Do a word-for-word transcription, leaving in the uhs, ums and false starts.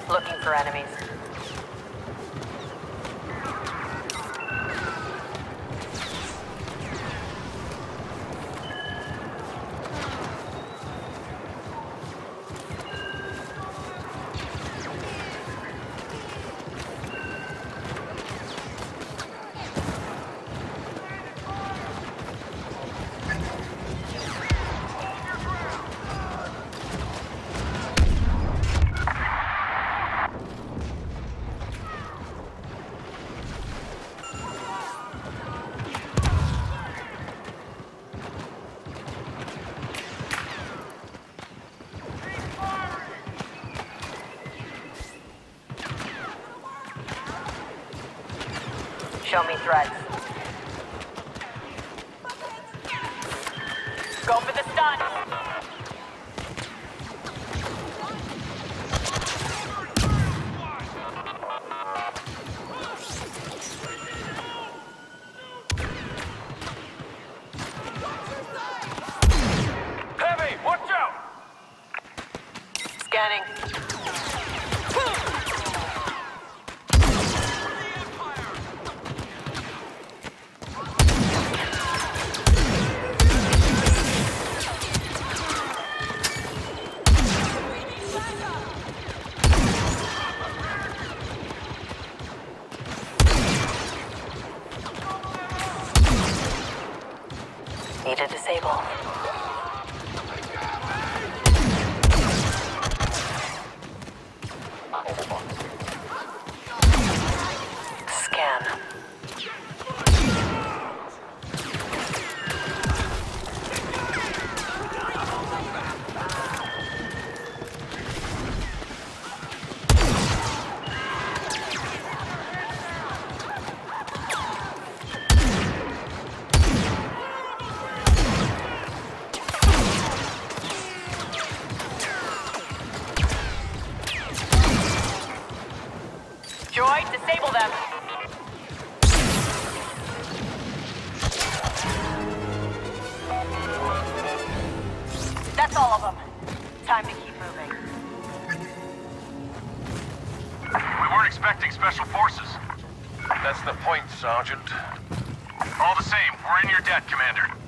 Looking for enemies. Show me threats. Go for the stun! Heavy, watch out! Scanning. Need to disable. Scan. Joy, disable them. That's all of them. Time to keep moving. We weren't expecting special forces. That's the point, Sergeant. All the same, we're in your debt, Commander.